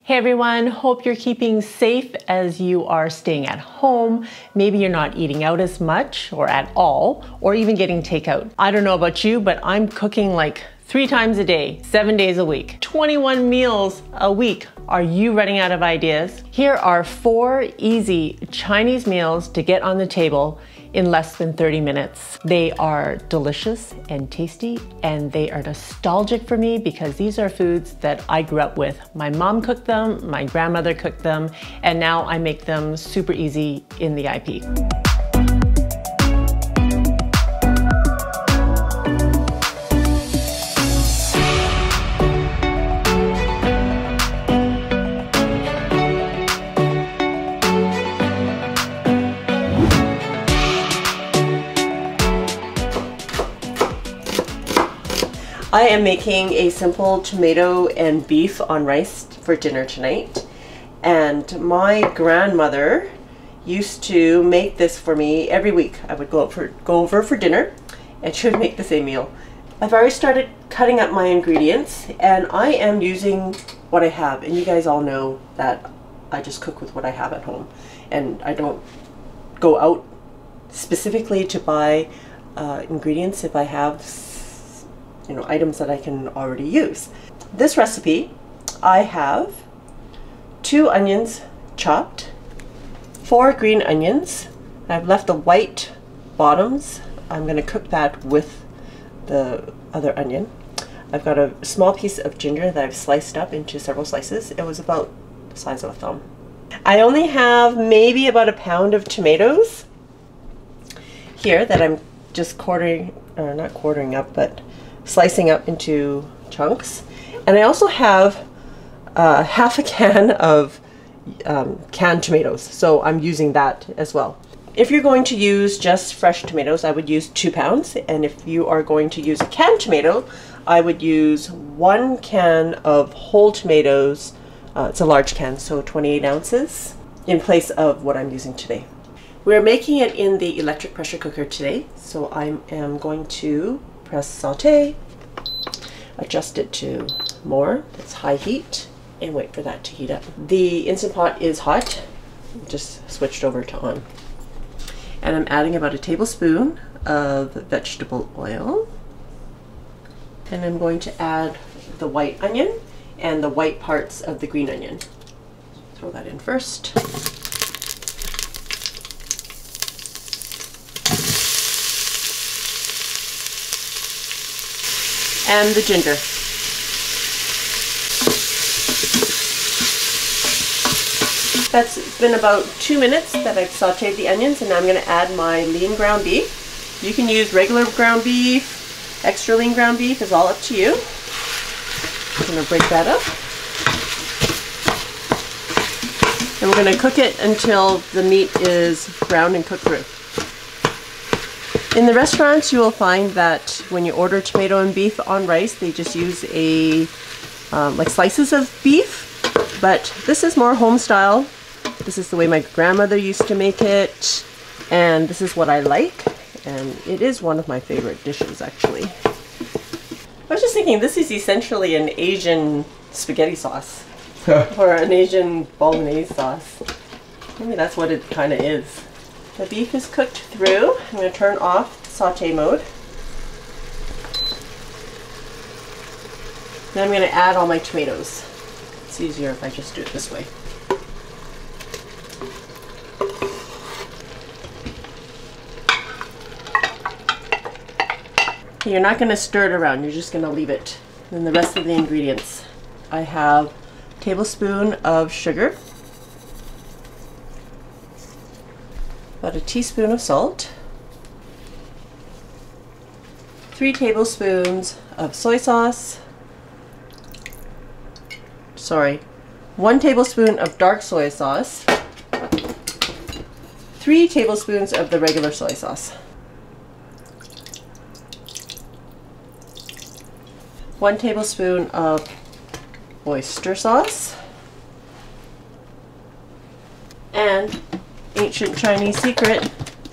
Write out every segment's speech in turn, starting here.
Hey everyone, hope you're keeping safe as you are staying at home. Maybe you're not eating out as much or at all, or even getting takeout. I don't know about you, but I'm cooking like 3 times a day, 7 days a week, 21 meals a week. Are you running out of ideas? Here are 4 easy Chinese meals to get on the table in less than 30 minutes. They are delicious and tasty, and they are nostalgic for me because these are foods that I grew up with. My mom cooked them, my grandmother cooked them, and now I make them super easy in the IP. I am making a simple tomato and beef on rice for dinner tonight. And my grandmother used to make this for me every week. I would go over for dinner and she would make the same meal. I've already started cutting up my ingredients and I am using what I have. And you guys all know that I just cook with what I have at home. And I don't go out specifically to buy ingredients if I have items that I can already use. This recipe, I have 2 onions chopped, 4 green onions. I've left the white bottoms. I'm going to cook that with the other onion. I've got a small piece of ginger that I've sliced up into several slices. It was about the size of a thumb. I only have maybe about a pound of tomatoes here that I'm just not quartering up, but slicing up into chunks. And I also have half a can of canned tomatoes, so I'm using that as well. If you're going to use just fresh tomatoes, I would use 2 pounds, and if you are going to use a canned tomato, I would use 1 can of whole tomatoes. It's a large can, so 28 ounces, in place of what I'm using today. We're making it in the electric pressure cooker today, so I am going to press saute, adjust it to more, that's high heat, and wait for that to heat up. The Instant Pot is hot, just switched over to on. And I'm adding about a tablespoon of vegetable oil. And I'm going to add the white onion and the white parts of the green onion. Throw that in first. And the ginger. That's been about 2 minutes that I've sauteed the onions, and now I'm going to add my lean ground beef. You can use regular ground beef, extra lean ground beef, is all up to you. I'm going to break that up. And we're going to cook it until the meat is brown and cooked through. In the restaurants, you will find that when you order tomato and beef on rice, they just use like slices of beef, but this is more home style. This is the way my grandmother used to make it, and this is what I like, and it is one of my favorite dishes, actually. I was just thinking, this is essentially an Asian spaghetti sauce, or an Asian bolognese sauce. Maybe that's what it kind of is. The beef is cooked through. I'm going to turn off saute mode. Then I'm going to add all my tomatoes. It's easier if I just do it this way. You're not going to stir it around, you're just going to leave it. Then the rest of the ingredients. I have a tablespoon of sugar, about a teaspoon of salt, 3 tablespoons of soy sauce, 1 tablespoon of dark soy sauce, 3 tablespoons of the regular soy sauce, 1 tablespoon of oyster sauce, and ancient Chinese secret,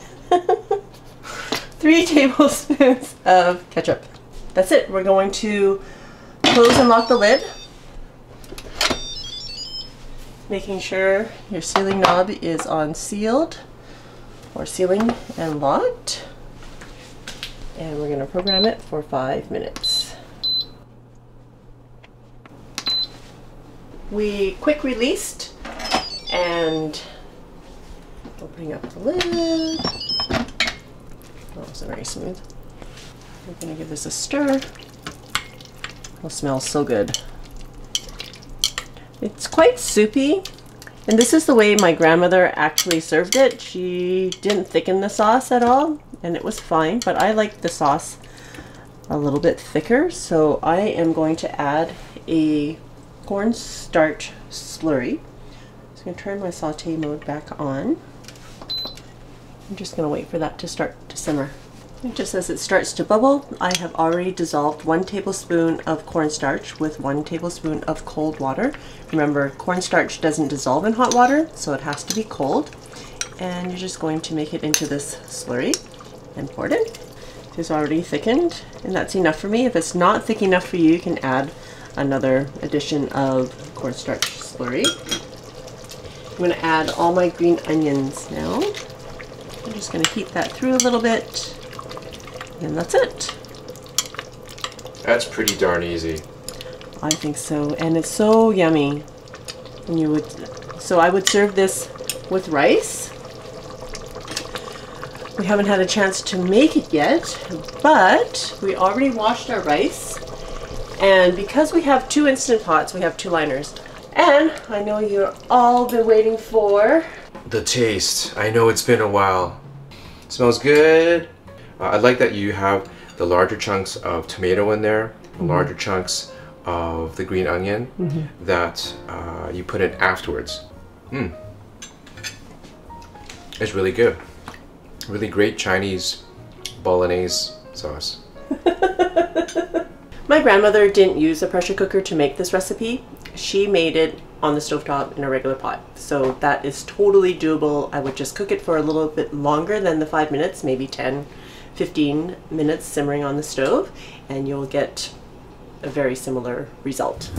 3 tablespoons of ketchup. That's it. We're going to close and lock the lid. making sure your sealing knob is on sealed or sealing and locked. And we're going to program it for 5 minutes. We quick released and opening up the lid. Oh, it's very smooth. We're going to give this a stir. It smells so good. It's quite soupy, and this is the way my grandmother actually served it. She didn't thicken the sauce at all, and it was fine, but I like the sauce a little bit thicker, so I am going to add a cornstarch slurry. So I'm going to turn my saute mode back on. I'm just going to wait for that to start to simmer. And just as it starts to bubble, I have already dissolved 1 tablespoon of cornstarch with 1 tablespoon of cold water. Remember, cornstarch doesn't dissolve in hot water, so it has to be cold. And you're just going to make it into this slurry and pour it in. It's already thickened, and that's enough for me. If it's not thick enough for you, you can add another addition of cornstarch slurry. I'm going to add all my green onions now. I'm just going to heat that through a little bit. And that's it. That's pretty darn easy. I think so, and it's so yummy. And so I would serve this with rice. We haven't had a chance to make it yet, but we already washed our rice. And because we have 2 Instant Pots, we have 2 liners. And I know you're all been waiting for the taste. I know it's been a while. It smells good. I like that you have the larger chunks of tomato in there, the larger chunks of the green onion that you put in afterwards. It's really good. Really great Chinese bolognese sauce. My grandmother didn't use a pressure cooker to make this recipe. She made it on the stovetop in a regular pot. So that is totally doable. I would just cook it for a little bit longer than the 5 minutes, maybe 10-15 minutes simmering on the stove, and you'll get a very similar result.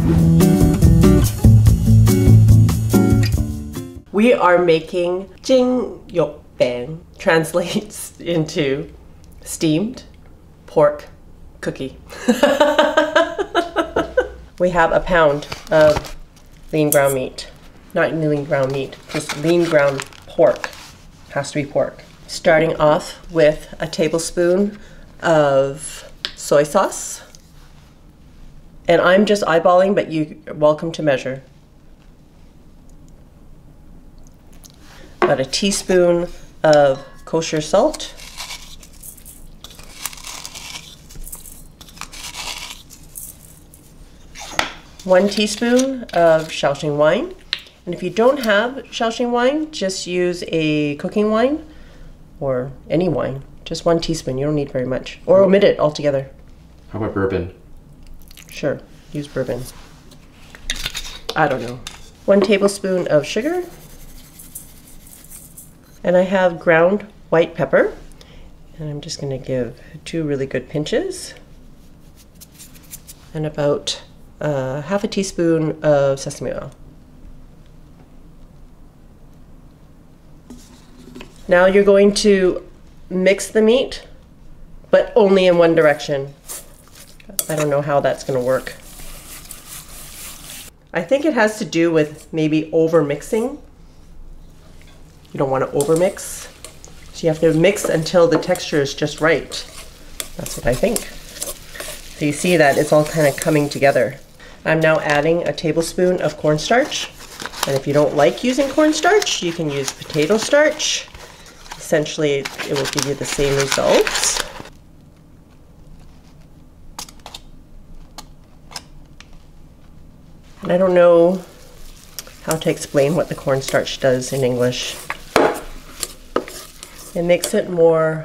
We are making jingyokbang, translates into steamed pork cookie. We have a pound of lean ground meat. Not lean ground meat, just lean ground pork. Has to be pork. Starting off with a tablespoon of soy sauce. And I'm just eyeballing, but you're welcome to measure. About a teaspoon of kosher salt. One teaspoon of Shaoxing wine. And if you don't have Shaoxing wine, just use a cooking wine or any wine. Just 1 teaspoon, you don't need very much. Or omit it altogether. How about bourbon? Sure, use bourbon. I don't know. 1 tablespoon of sugar. And I have ground white pepper. And I'm just gonna give 2 really good pinches. And about half a teaspoon of sesame oil. Now you're going to mix the meat, but only in one direction. I don't know how that's going to work. I think it has to do with maybe over mixing. You don't want to over mix. So you have to mix until the texture is just right. That's what I think. So you see that it's all kind of coming together. I'm now adding a tablespoon of cornstarch. And if you don't like using cornstarch, you can use potato starch. Essentially, it will give you the same results. And I don't know how to explain what the cornstarch does in English. It makes it more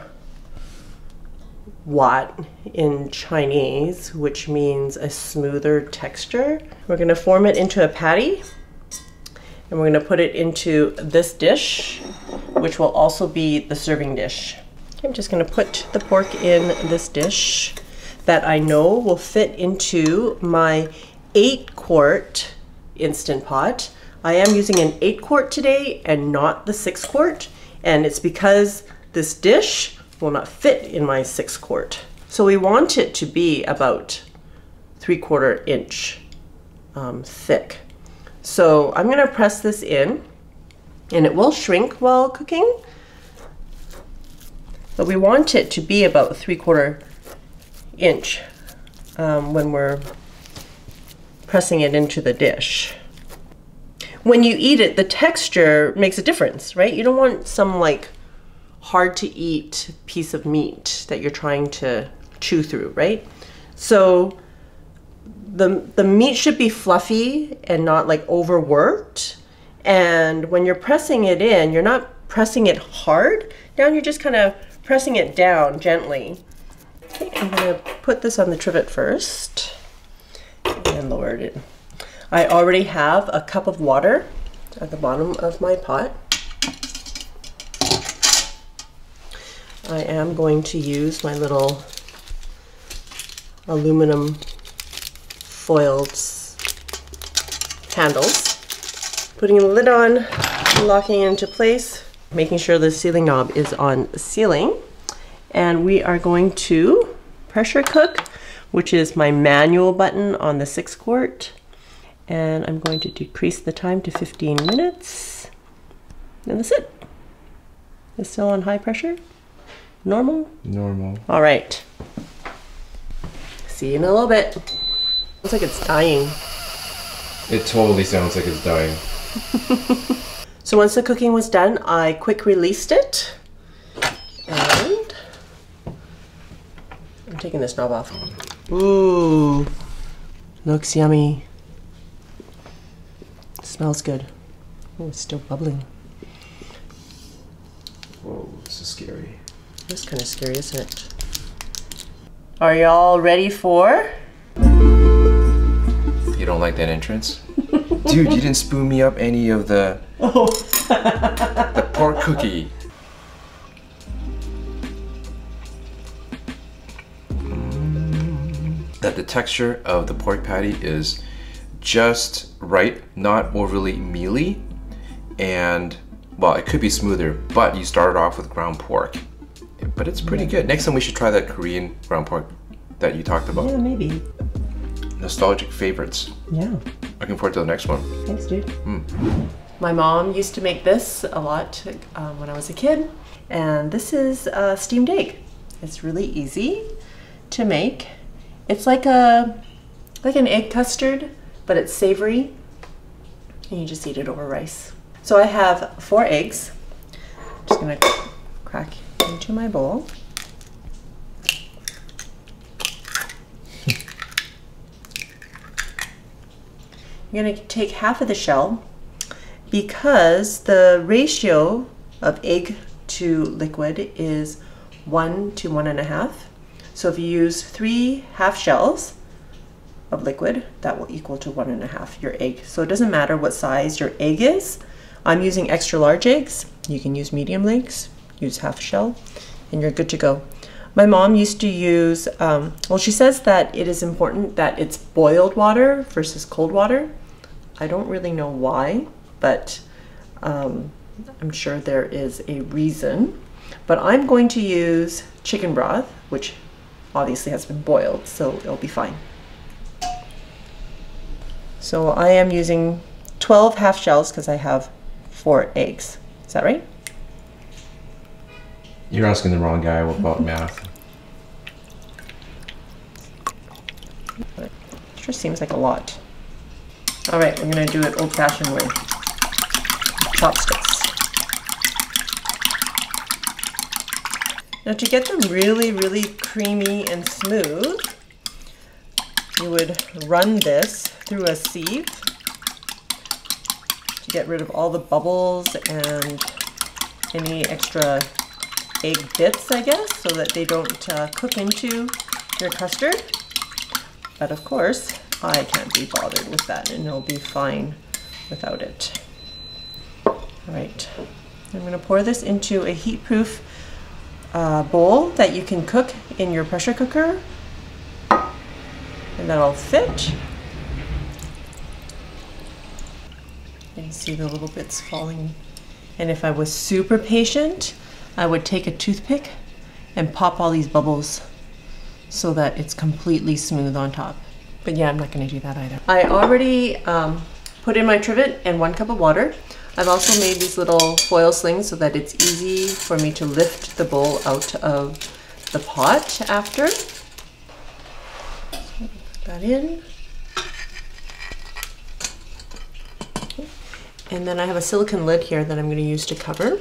wat in Chinese, which means a smoother texture. We're going to form it into a patty, and we're going to put it into this dish, which will also be the serving dish. I'm just going to put the pork in this dish that I know will fit into my 8-quart Instant Pot. I am using an 8-quart today and not the 6-quart, and it's because this dish will not fit in my 6-quart. So we want it to be about 3/4 inch thick. So I'm gonna press this in, and it will shrink while cooking, but we want it to be about 3/4 inch when we're pressing it into the dish. When you eat it, the texture makes a difference, right? You don't want some like hard to eat piece of meat that you're trying to chew through, right? So the meat should be fluffy and not like overworked. And when you're pressing it in, you're not pressing it hard down, you're just kind of pressing it down gently. Okay, I'm gonna put this on the trivet first and lower it in. I already have a cup of water at the bottom of my pot. I am going to use my little aluminum foiled handles. Putting the lid on, locking it into place, making sure the sealing knob is on sealing. And we are going to pressure cook, which is my manual button on the 6-quart. And I'm going to decrease the time to 15 minutes. And that's it. It's still on high pressure? Normal? Normal. All right. See you in a little bit. Looks like it's dying. It totally sounds like it's dying. So once the cooking was done, I quick released it. And I'm taking this knob off. Ooh, looks yummy. Smells good. Oh, it's still bubbling. Whoa, this is scary. That's kind of scary, isn't it? Are y'all ready for? You don't like that entrance? Dude, you didn't spoon me up any of the the pork cookie. That the texture of the pork patty is just right, not overly mealy, and well, it could be smoother, but you started off with ground pork. But it's pretty good. Next time we should try that Korean ground pork that you talked about. Yeah, maybe. Nostalgic favorites. Yeah. Looking forward to the next one. Thanks, dude. My mom used to make this a lot when I was a kid, and this is a steamed egg. It's really easy to make. It's like an egg custard, but it's savory, and you just eat it over rice. So I have 4 eggs. I'm just gonna crack into my bowl. I'm gonna take half of the shell because the ratio of egg to liquid is 1 to 1.5. So if you use 3 half shells of liquid, that will equal to 1.5 your egg. So it doesn't matter what size your egg is. I'm using extra large eggs. You can use medium eggs, use half shell, and you're good to go. My mom used to use, well, she says that it is important that it's boiled water versus cold water. I don't really know why, but I'm sure there is a reason. But I'm going to use chicken broth, which obviously has been boiled, so it'll be fine. So I am using 12 half shells because I have 4 eggs. Is that right? You're asking the wrong guy about math. It sure seems like a lot. All right, we're gonna do it old-fashioned way. Chopsticks. Now to get them really, really creamy and smooth, you would run this through a sieve to get rid of all the bubbles and any extra egg bits, I guess, so that they don't cook into your custard. But of course, I can't be bothered with that, and it'll be fine without it. All right, I'm gonna pour this into a heat-proof bowl that you can cook in your pressure cooker, and that'll fit. And can see the little bits falling. And if I was super patient, I would take a toothpick and pop all these bubbles so that it's completely smooth on top. But yeah, I'm not gonna do that either. I already put in my trivet and 1 cup of water. I've also made these little foil slings so that it's easy for me to lift the bowl out of the pot after. So put that in. Okay. And then I have a silicone lid here that I'm going to use to cover.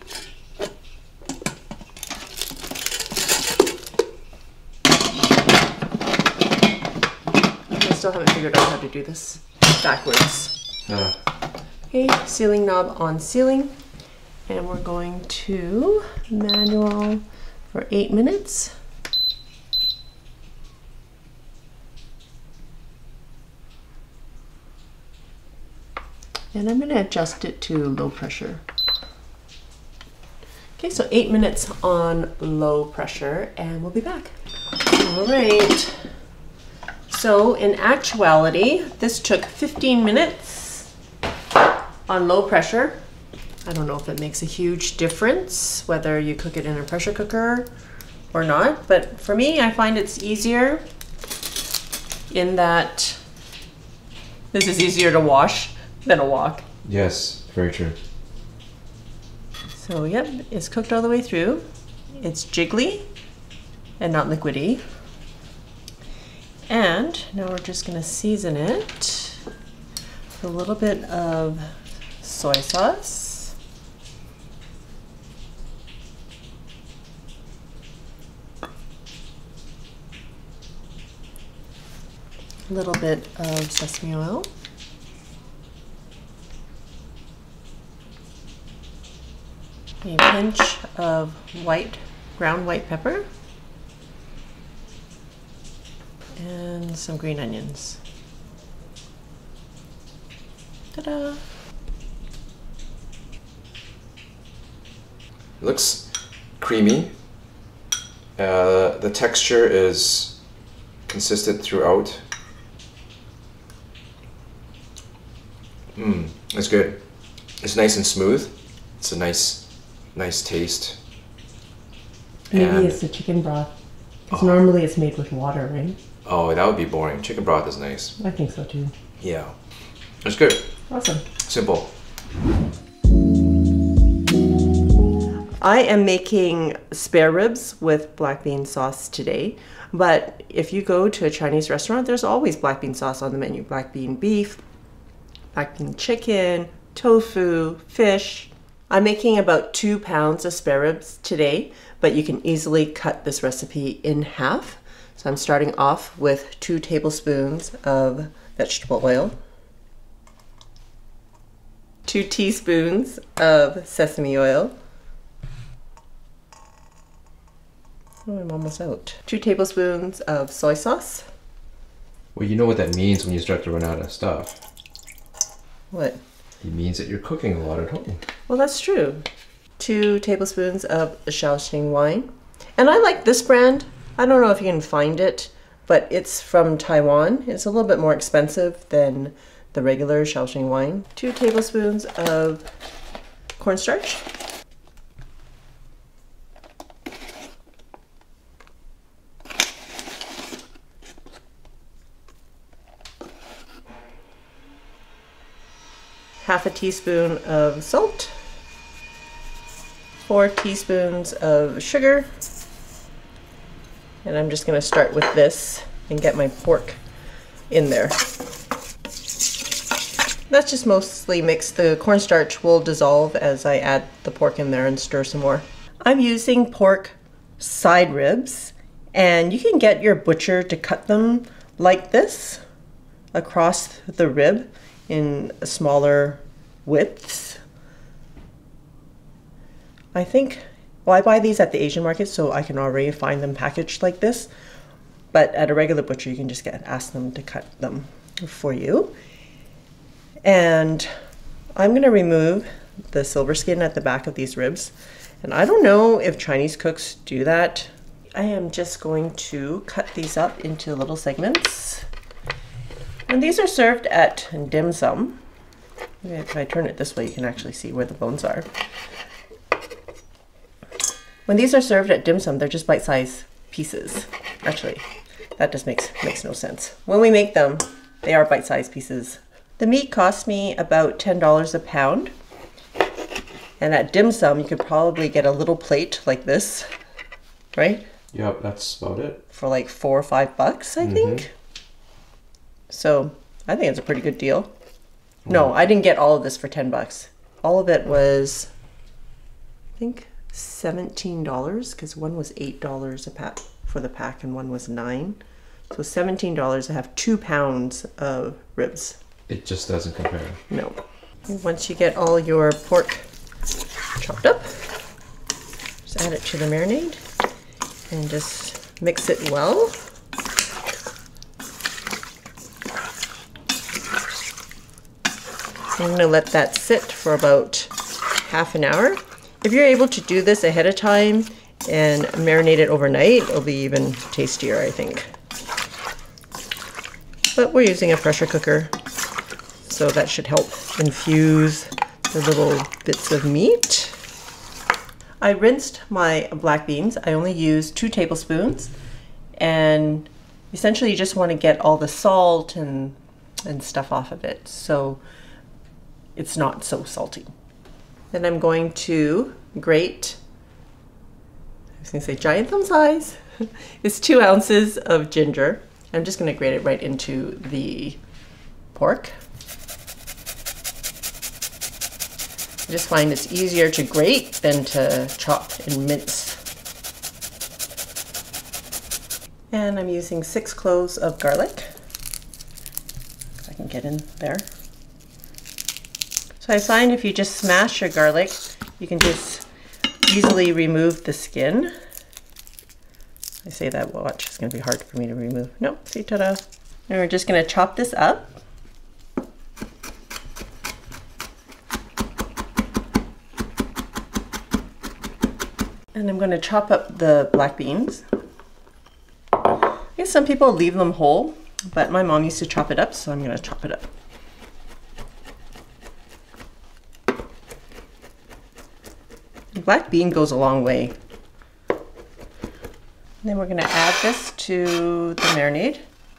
I still haven't figured out how to do this backwards. Okay, sealing knob on sealing, and we're going to manual for 8 minutes. And I'm going to adjust it to low pressure. Okay, so 8 minutes on low pressure, and we'll be back. All right. So in actuality, this took 15 minutes on low pressure. I don't know if it makes a huge difference whether you cook it in a pressure cooker or not, but for me, I find it's easier in that this is easier to wash than a wok. Yes, very true. So yep, it's cooked all the way through. It's jiggly and not liquidy. And now we're just gonna season it with a little bit of soy sauce. A little bit of sesame oil. A pinch of ground white pepper. And some green onions. Ta-da! It looks creamy. The texture is consistent throughout. It's good. It's nice and smooth. It's a nice taste. Maybe And it's the chicken broth. Because normally it's made with water, right? oh, that would be boring. Chicken broth is nice. I think so too. Yeah. It's good. Awesome. Simple. I am making spare ribs with black bean sauce today, but if you go to a Chinese restaurant, there's always black bean sauce on the menu. Black bean beef, black bean chicken, tofu, fish. I'm making about 2 pounds of spare ribs today, but you can easily cut this recipe in half. So I'm starting off with 2 tablespoons of vegetable oil, 2 teaspoons of sesame oil. Oh, I'm almost out. 2 tablespoons of soy sauce. Well, you know what that means when you start to run out of stuff. What? It means that you're cooking a lot at home. Well, that's true. 2 tablespoons of Shaoxing wine. And I like this brand. I don't know if you can find it, but it's from Taiwan. It's a little bit more expensive than the regular Shaoxing wine. 2 tablespoons of cornstarch. Half a teaspoon of salt, 4 teaspoons of sugar, and I'm just going to start with this and get my pork in there. That's just mostly mixed. The cornstarch will dissolve as I add the pork in there and stir some more. I'm using pork side ribs, and you can get your butcher to cut them like this across the rib in smaller widths. I think, well, I buy these at the Asian market, so I can already find them packaged like this, but at a regular butcher you can just ask them to cut them for you. And I'm going to remove the silver skin at the back of these ribs, and I don't know if Chinese cooks do that. I am just going to cut these up into little segments. And these are served at dim sum. If I turn it this way, you can actually see where the bones are. When these are served at dim sum, they're just bite-sized pieces. Actually, that just makes no sense. When we make them, they are bite-sized pieces. The meat cost me about $10 a pound. And at dim sum, you could probably get a little plate like this, right? Yep, that's about it. For like $4 or $5, I think. So I think it's a pretty good deal. No, I didn't get all of this for $10. All of it was, I think, $17 because one was $8 a pack for the pack and one was $9. So $17 to have 2 pounds of ribs. It just doesn't compare. No. Once you get all your pork chopped up, just add it to the marinade and just mix it well. I'm going to let that sit for about half an hour. If you're able to do this ahead of time and marinate it overnight, it'll be even tastier, I think. But we're using a pressure cooker, so that should help infuse the little bits of meat. I rinsed my black beans. I only used 2 tablespoons, and essentially you just want to get all the salt and stuff off of it, so it's not so salty. Then I'm going to grate, I was going to say giant thumb size. It's 2 ounces of ginger. I'm just going to grate it right into the pork. I just find it's easier to grate than to chop and mince. And I'm using 6 cloves of garlic. If I can get in there. So I find if you just smash your garlic, you can just easily remove the skin. I say that, watch, it's going to be hard for me to remove. Nope, see, ta-da. And we're just going to chop this up. And I'm going to chop up the black beans. I guess some people leave them whole, but my mom used to chop it up, so I'm going to chop it up. The black bean goes a long way. And then we're going to add this to the marinade.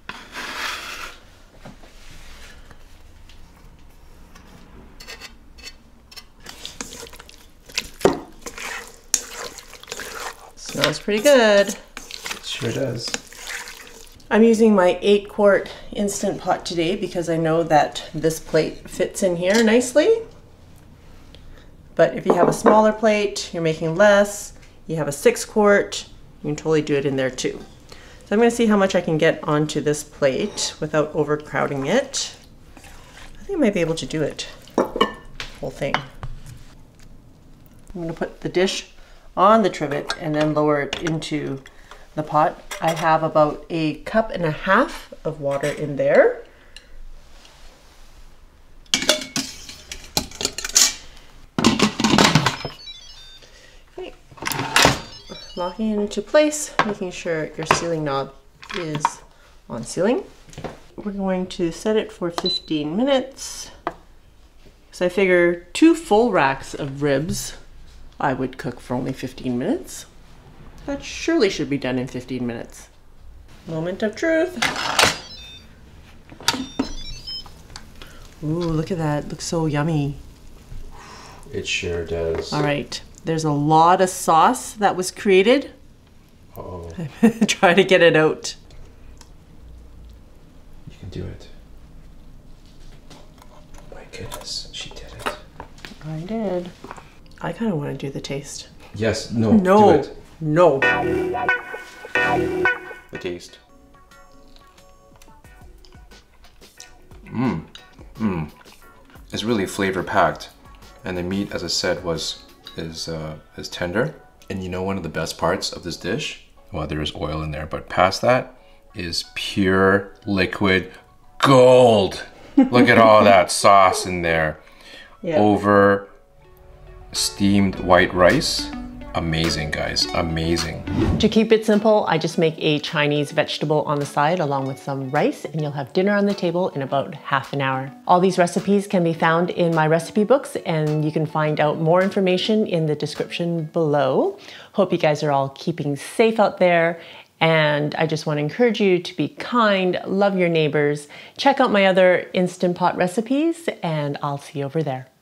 Smells pretty good. It sure does. I'm using my 8-quart Instant Pot today because I know that this plate fits in here nicely. But if you have a smaller plate, you're making less, you have a 6-quart, you can totally do it in there too. So I'm going to see how much I can get onto this plate without overcrowding it. I think I might be able to do it, whole thing. I'm going to put the dish on the trivet and then lower it into the pot. I have about 1.5 cups of water in there. Okay. Locking it into place, making sure your sealing knob is on sealing. We're going to set it for 15 minutes. So I figure 2 full racks of ribs I would cook for only 15 minutes. That surely should be done in 15 minutes. Moment of truth. Ooh, look at that. It looks so yummy. It sure does. All right. There's a lot of sauce that was created. Uh-oh. Try to get it out. You can do it. My goodness, she did it. I did. I kind of want to do the taste. Yes, no, No. do it. No. The taste. It's really flavor packed, and the meat, as I said, is tender. And you know, one of the best parts of this dish, well, there is oil in there, but past that is pure liquid gold. Look at all that sauce in there. Yeah. Over steamed white rice amazing, guys. Amazing. To keep it simple, I just make a Chinese vegetable on the side along with some rice, and you'll have dinner on the table in about half an hour. All these recipes can be found in my recipe books, and you can find out more information in the description below. Hope you guys are all keeping safe out there. And I just want to encourage you to be kind, love your neighbors. Check out my other Instant Pot recipes, and I'll see you over there.